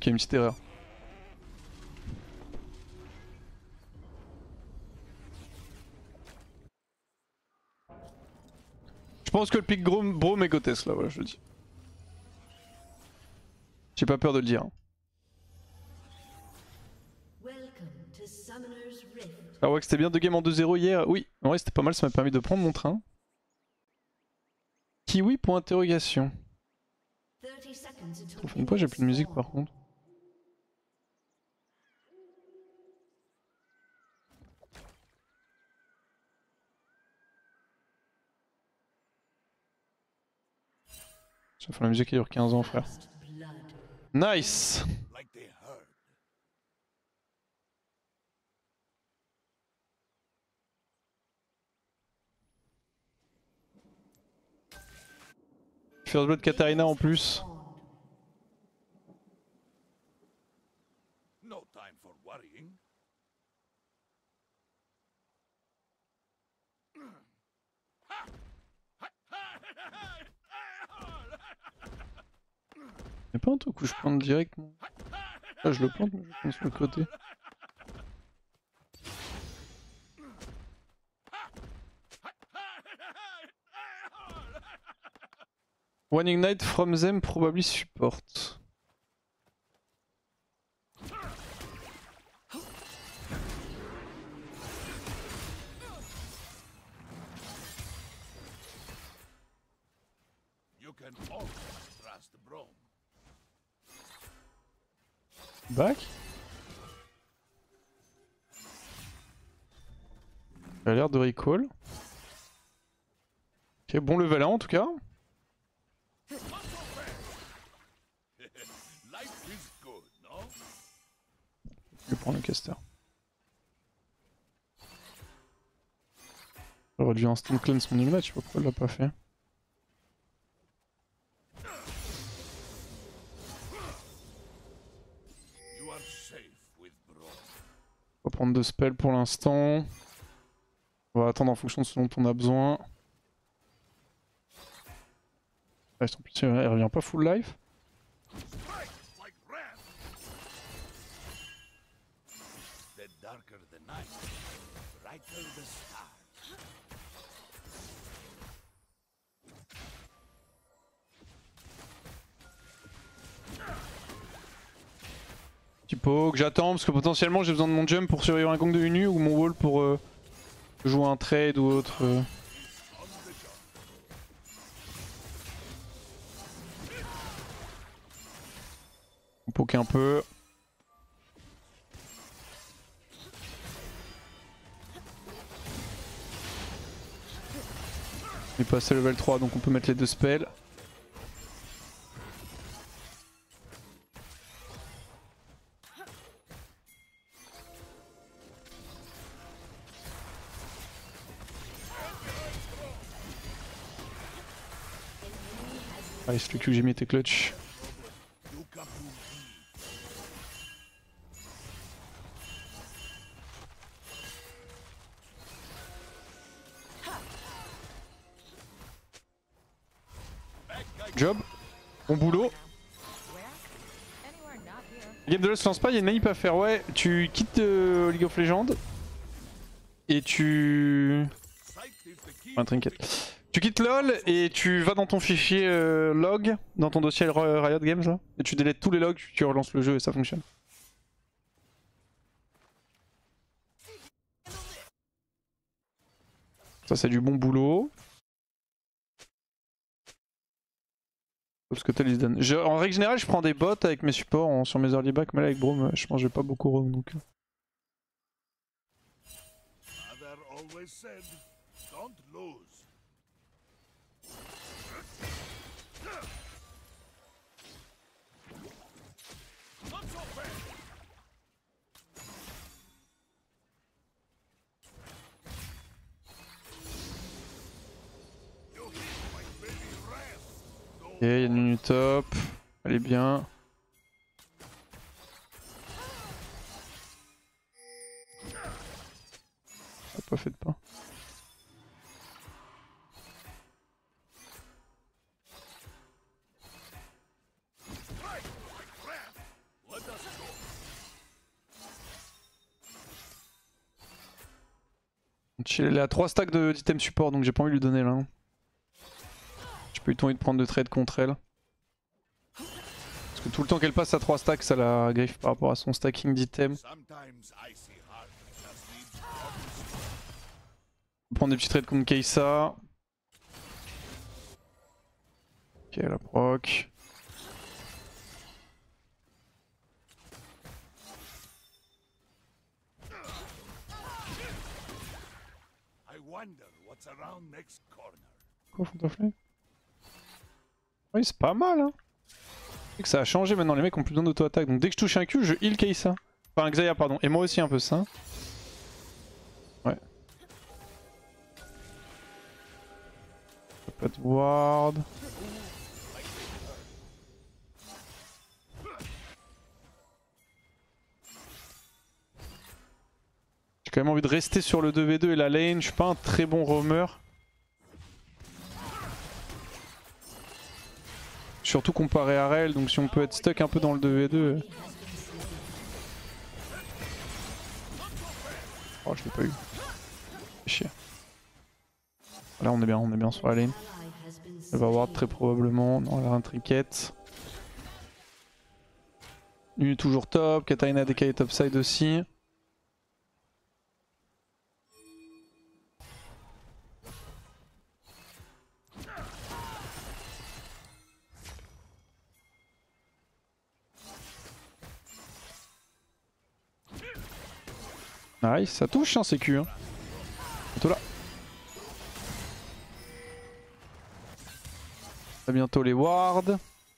qu'il y a une petite erreur. Je pense que le pic Brome est Gotes là, voilà, je le dis. J'ai pas peur de le dire. Ah ouais, que c'était bien 2 games en 2-0 hier. Oui, en vrai c'était pas mal, ça m'a permis de prendre mon train. Kiwi pour interrogation. Une fois j'ai plus de musique par contre. Ça fait la musique qui dure 15 ans frère. Nice. First Blood Katarina en plus. Y'a pas un truc où je plante direct moi. Ah je le plante mais je le plante sur le côté. One ignite from them probably support. Back. Il a l'air de recall. Ok, bon level 1 en tout cas. Je vais prendre le caster. J'aurais dû instant cleanse mon ignite, je sais pas pourquoi il l'a pas fait. On va prendre 2 spells pour l'instant. On va attendre en fonction de ce dont on a besoin. Ah, en plus, il revient pas full life. Petit poke, j'attends parce que potentiellement j'ai besoin de mon jump pour survivre un gong de Unu ou mon wall pour jouer un trade ou autre. On poke un peu. On est passé level 3 donc on peut mettre les 2 spells. Ah, il se fait que j'ai mis tes clutch. Job, bon boulot. Game de LoL se lance pas, il y a une manip à faire. Ouais, tu quittes League of Legends et tu... Un trinket. Tu quittes LoL et tu vas dans ton fichier log, dans ton dossier Riot Games là, et tu délètes tous les logs, tu relances le jeu et ça fonctionne. Ça c'est du bon boulot. Parce que t'as les Dan. En règle générale je prends des bots avec mes supports sur mes early back, mais là avec Brome je mangeais pas beaucoup roam donc... Ok, il y a une Unu top, elle est bien. Ça a pas fait de pas. Il a 3 stacks d'items support donc j'ai pas envie de lui donner là. J'ai pas eu envie de prendre de trade contre elle. Parce que tout le temps qu'elle passe à 3 stacks ça la griffe par rapport à son stacking d'items. On va prendre des petits trades contre Kai'Sa. Ok la proc. Quoi Fantaflé? Oui c'est pas mal hein. C'est que ça a changé maintenant, les mecs ont plus besoin d'auto-attaque. Donc dès que je touche un Q, je heal Kai'Sa. Enfin Xayah pardon, et moi aussi un peu ça. Ouais. Pas de ward. J'ai quand même envie de rester sur le 2v2 et la lane, je suis pas un très bon roamer. Surtout comparé à Rel, donc si on peut être stuck un peu dans le 2v2... Oh je l'ai pas eu. Fait chier. Là on est bien sur la lane. Elle va ward très probablement, non elle a un trinket. Lui toujours top, Katarina DK est topside aussi. Nice, ça touche hein, c'est Q. Hein. Bientôt là. A bientôt les wards.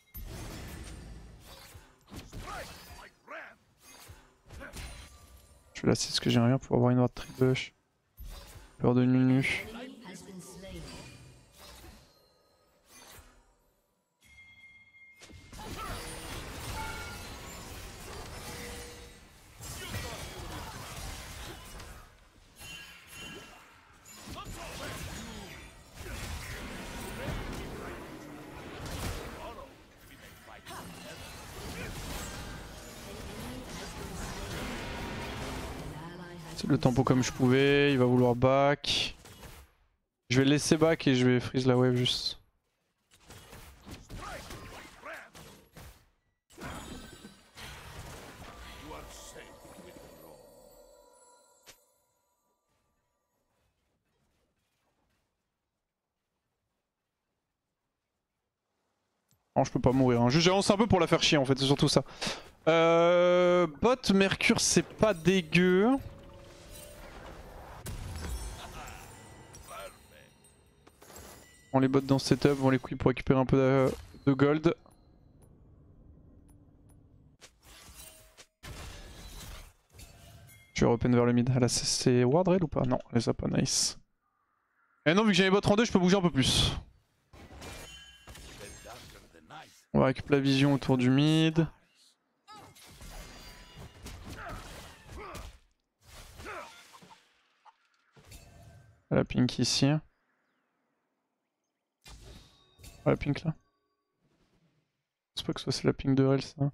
Je vais lasser parce que j'ai rien pour avoir une ward tribush. Peur de Nunu. C'est le tempo comme je pouvais, il va vouloir back. Je vais le laisser back et je vais freeze la wave juste. Non je peux pas mourir, hein. Juste j'avance un peu pour la faire chier en fait, c'est surtout ça. Bot Mercure c'est pas dégueu. On les bots dans ce setup, on les couille pour récupérer un peu de gold. Je vais open vers le mid. Là c'est ward raid ou pas? Non, elle les a pas, nice. Et non vu que j'ai les bots en 2 je peux bouger un peu plus. On va récupérer la vision autour du mid. La pink ici. La pink là. Je pense pas que ce soit la pink de Rel ça.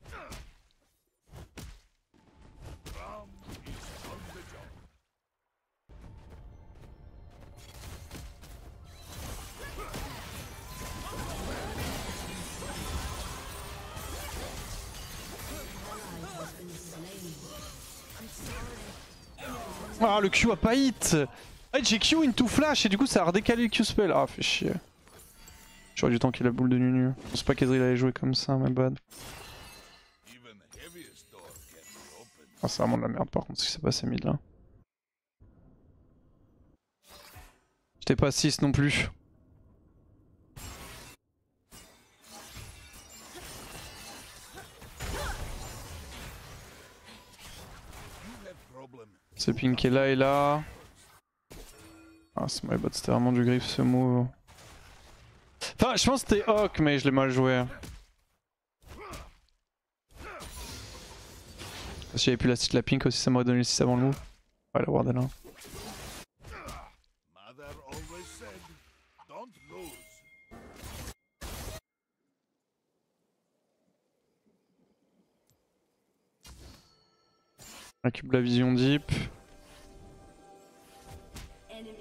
Ah le Q a pas hit. Ah j'ai Q into flash et du coup ça a redécalé le Q spell. Ah fait chier. J'aurais du temps qu'il a boule de Nunu. Je pense pas qu'Ezreal allait jouer comme ça, my bad. Ah c'est vraiment de la merde par contre ce qui s'est passé mid là. J'étais pas 6 non plus. C'est pink est là et là. Ah c'est my bad, c'était vraiment du griffe ce move. Enfin je pense que c'était Hawk mais je l'ai mal joué. Si j'avais pu la pink aussi ça m'aurait donné le 6 avant le move. Ouais la ward est là. Récupère la vision deep.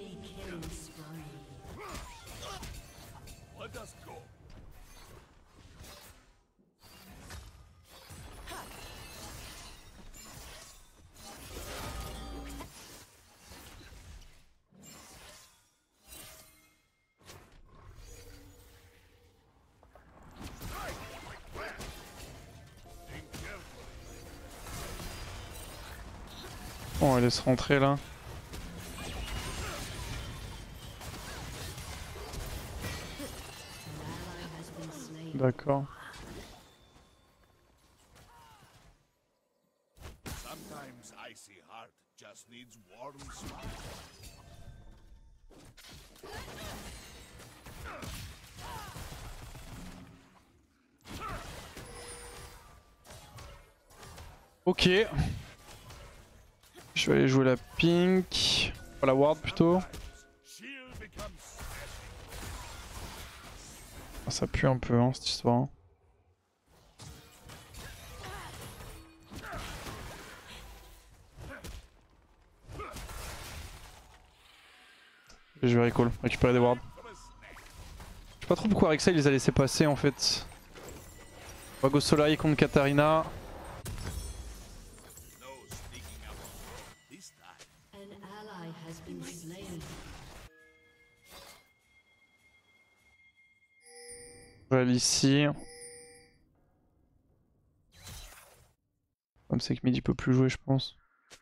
on va laisser rentrer là. D'accord. Ok. Je vais aller jouer la pink. Pas la ward plutôt. Ah, ça pue un peu hein, cette histoire. Hein. Je vais recall, récupérer des wards. Je sais pas trop pourquoi Rek'Sai les a laissés passer en fait. On va go Solari contre Katarina. Je vais aller ici. Comme c'est que Mid il peut plus jouer je pense.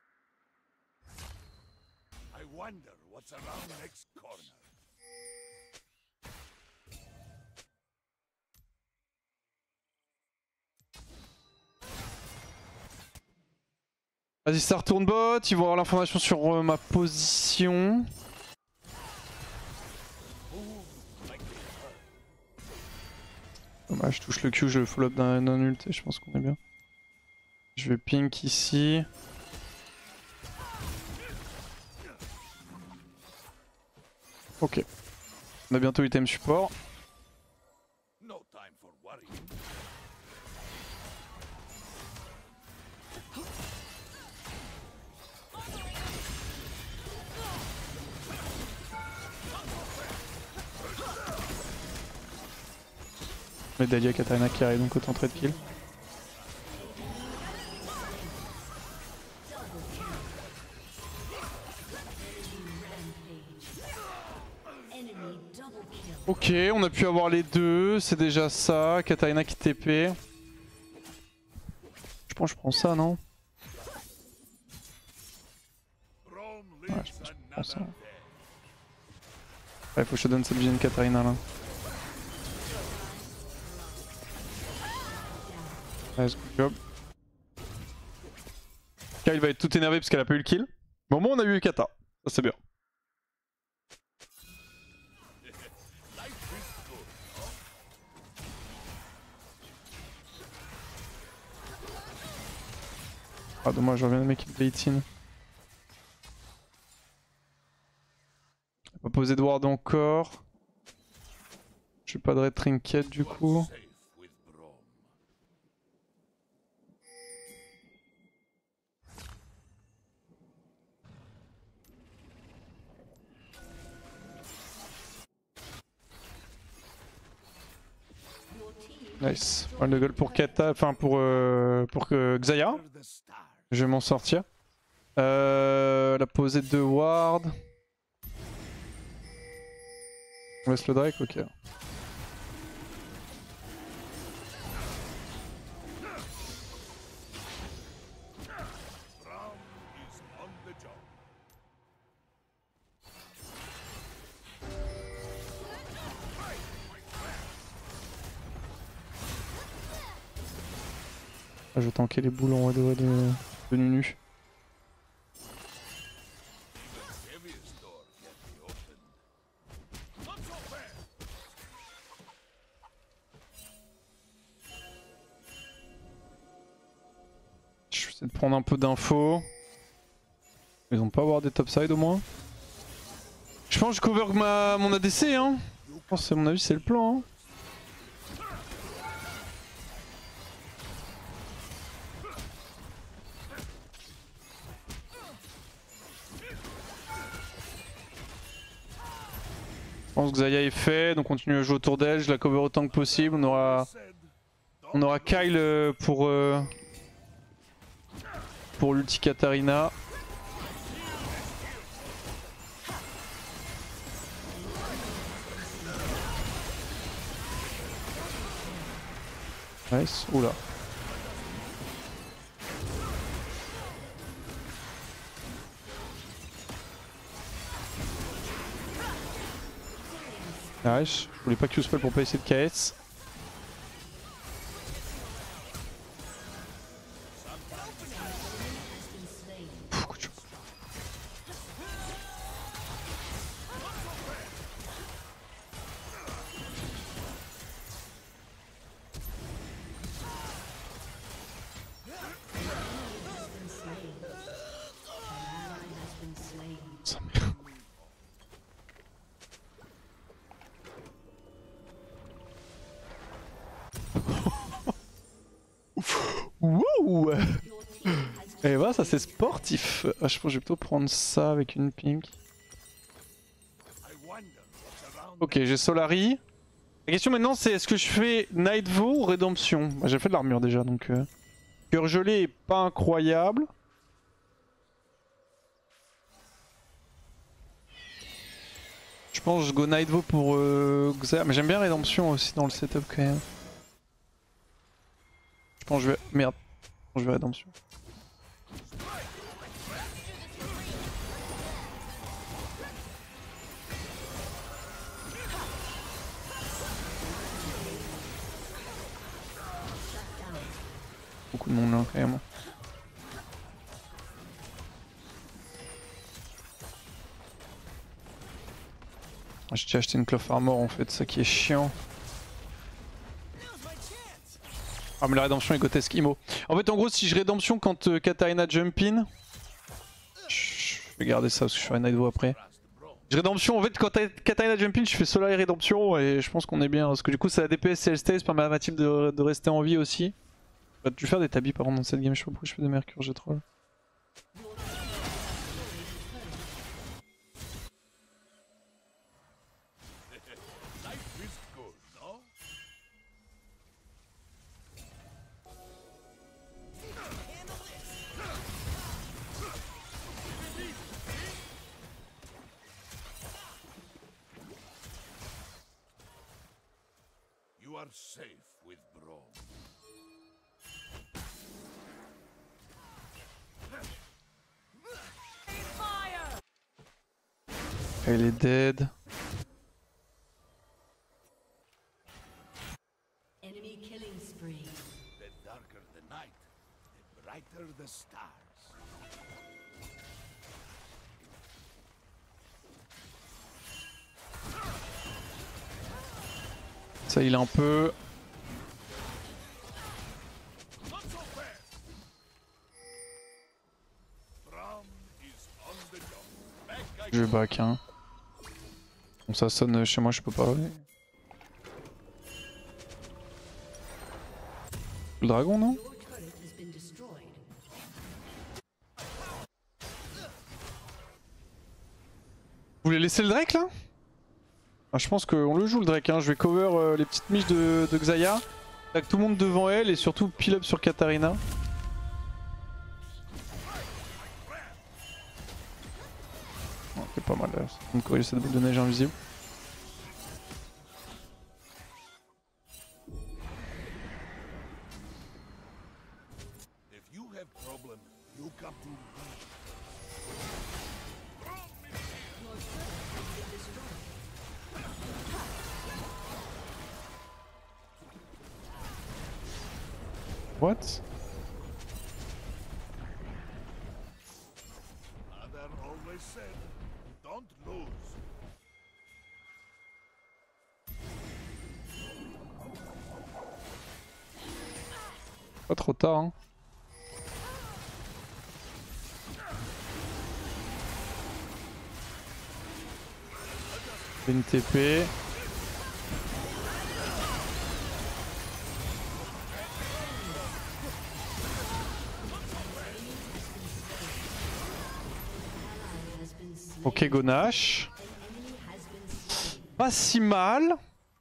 Vas-y ça retourne bot, ils vont avoir l'information sur ma position. Dommage, je touche le Q, je follow up d'un ult et je pense qu'on est bien. Je vais pink ici. Ok. On a bientôt item support. Mais Dahlia Katarina qui arrive donc autant trade kill. Ok, on a pu avoir les deux, c'est déjà ça. Katarina qui TP. Je pense que je prends ça, non? Ouais, je pense que je prends ça. Ouais, faut que je te donne cette vision Katarina là. Nice, good job. Kyle va être tout énervé parce qu'elle a pas eu le kill. Mais au moins on a eu Kata, ça c'est bien. Ah dommage, je reviens de mec qui bait in. On va poser de ward encore. J'ai pas de red trinket du coup. Nice. Mal de goal pour Kata, enfin pour Xayah. Je vais m'en sortir. La posée de ward. On laisse le Drake, ok. Ah, je vais tanker les boules en haut de Nunu. Je vais essayer de prendre un peu d'infos. Ils vont pas avoir des topside au moins. Je pense que je cover mon ADC hein. Je pense à mon avis c'est le plan hein. Je pense que Xayah est fait, donc on continue à jouer autour d'elle, je la cover autant que possible. On aura Kyle pour l'ulti Katarina. Nice, oula. Nice. Je voulais pas Q-spell pour pas essayer de KS. Coup de choc. Ça merde. Wouh! Et bah ça c'est sportif. Ah, je pense que je vais plutôt prendre ça avec une pink. Ok, j'ai Solari. La question maintenant c'est est-ce que je fais Nightvow ou Rédemption? Bah, j'ai fait de l'armure déjà donc... Cœur gelé est pas incroyable. Je pense que je go Nightvow pour Xa. Mais j'aime bien Rédemption aussi dans le setup quand même. Je pense que je vais... Merde. Je vais Rédemption. Beaucoup de monde là quand même. J'ai acheté une Cloth Armor en fait, ça qui est chiant. Ah mais la rédemption est grotesque, Imo. En fait en gros si je rédemption quand Katarina jump in, je vais garder ça parce que je ferai Nightvow après. Je rédemption en fait quand Katarina jump in je fais Solar et rédemption et je pense qu'on est bien parce que du coup c'est la DPS CL Stays permet à Mathilde de rester en vie aussi. J'ai dû faire des tabis par contre dans cette game, je sais pas pourquoi je fais des mercure, j'ai troll. You are safe with Braum. Elle est dead. Enemy killing spree. The darker the night, the brighter the stars. Ça il est un peu... Not so fast. Braum is on the job. Back I Je vais back hein. Bon ça sonne chez moi, je peux pas. Le dragon non? Your turret has been destroyed. Vous voulez laisser le Drake là? Ah, je pense qu'on le joue le Drake, hein. Je vais cover les petites miches de Xayah. Avec tout le monde devant elle et surtout pile up sur Katarina. Oh, c'est pas mal là, on corrige cette boule de neige invisible. If you have problem, you come to me. What? Mother always said, don't lose. Pas trop tard hein. Une TP. Ok Gonache. Pas si mal.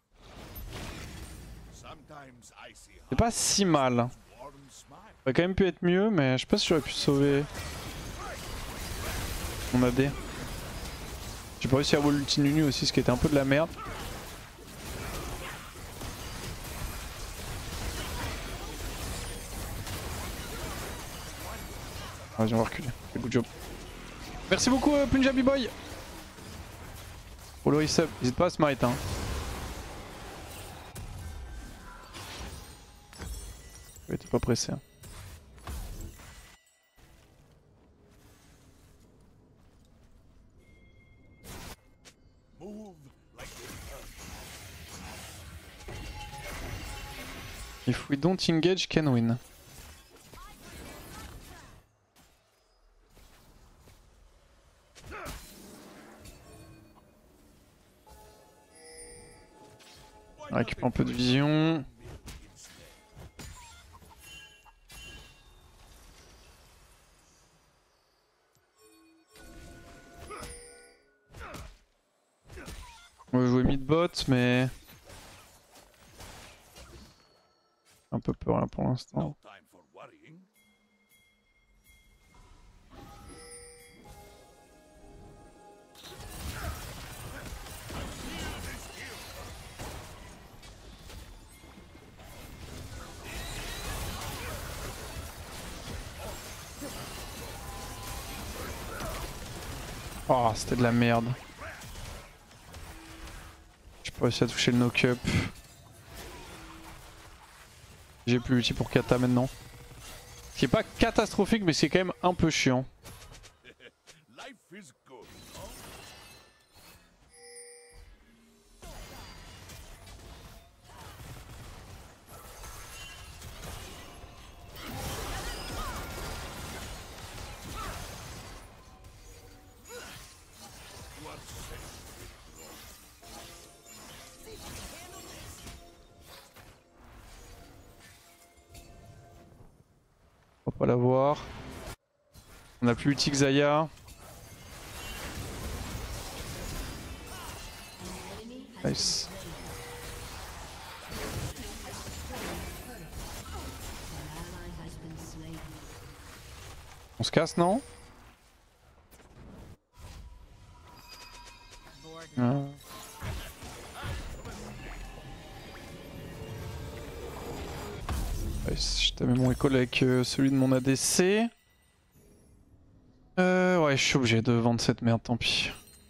Sometimes I see C'est pas si mal. warm smile. Ça aurait quand même pu être mieux mais je sais pas si j'aurais pu sauver mon AD. J'ai pas réussi à avoir l'ulti Nunu aussi, ce qui était un peu de la merde. Vas-y on va reculer, good job. Merci beaucoup Punjabi Boy. Follow sub, n'hésite pas à smite hein. était pas pressé. Hein. Move like If we don't engage, can win. On récupère un peu de vision. On va jouer mid-bot, mais un peu peur là pour l'instant. no time for worrying. Oh, c'était de la merde. J'ai pas réussi à toucher le knock-up. J'ai plus l'ulti pour Kata maintenant. Ce qui est pas catastrophique, mais c'est quand même un peu chiant. Life is good. On va pas l'avoir. On a plus l'ulti Xayah. Nice. On se casse, non? Ah. Nice. Je t'avais mon école avec celui de mon ADC. Ouais, je suis obligé de vendre cette merde, tant pis.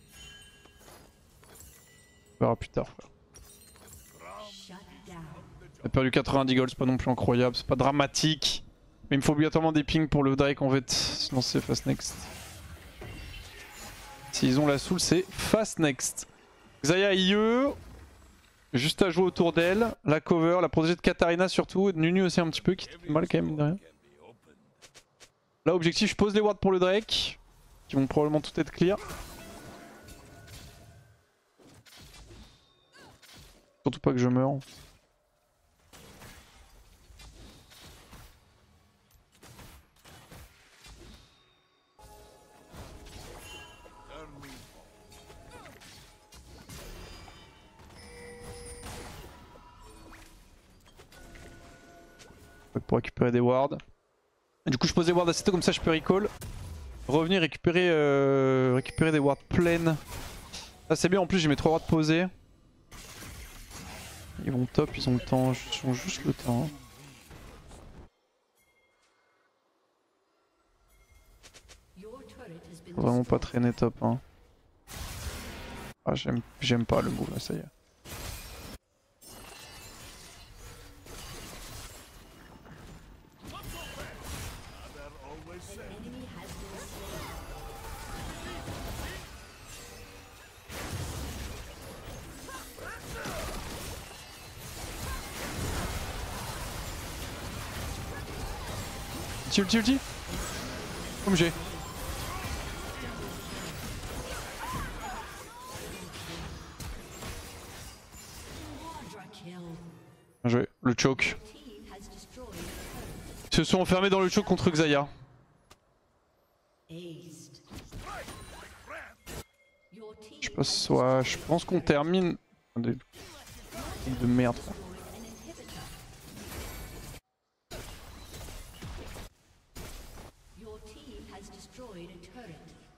On verra plus tard, frère. Shut down. On a perdu 90 gold, c'est pas non plus incroyable, c'est pas dramatique. Mais il me faut obligatoirement des pings pour le Drake en fait, sinon c'est fast next. S'ils ont la soul, c'est fast next. Xayah IE, juste à jouer autour d'elle, la cover, la protéger de Katarina surtout, et de Nunu aussi un petit peu, qui fait mal quand même, mine de rien. Là, objectif, je pose les wards pour le Drake, qui vont probablement tout être clear. Surtout pas que je meure. Turn me Pour récupérer des wards. Et du coup, je pose des wards assez tôt, comme ça je peux recall. Revenir récupérer, récupérer des wards pleines. Ça c'est bien, en plus j'ai mes 3 wards posés. Ils vont top, ils ont le temps, ils ont juste le temps. Your turret has been Faut vraiment pas traîner top. Hein. Ah, j'aime pas le move là, ça y est. enemy has been slain. Ulti. Comme j'ai. Quadra kill. Bien joué. Le choke. Team has destroyed. Ils se sont enfermés dans le choke contre Xayah. Aced. Your team Je pense qu'on termine. De merde. Quoi. destroyed an inhibitor. Your team has destroyed a turret.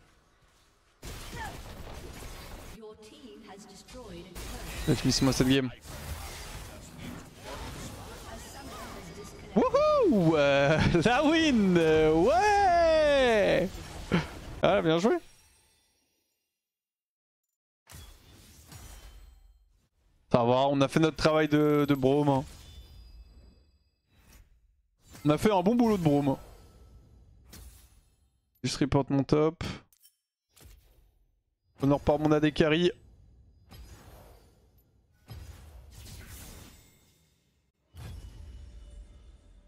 Your team has destroyed a turret. Finissez-moi cette game. Wouhou, la win, ouais. Ah, bien joué. Ça va, on a fait notre travail de brome. Hein. On a fait un bon boulot de Broom. Juste report mon top. Honor par mon AD carry.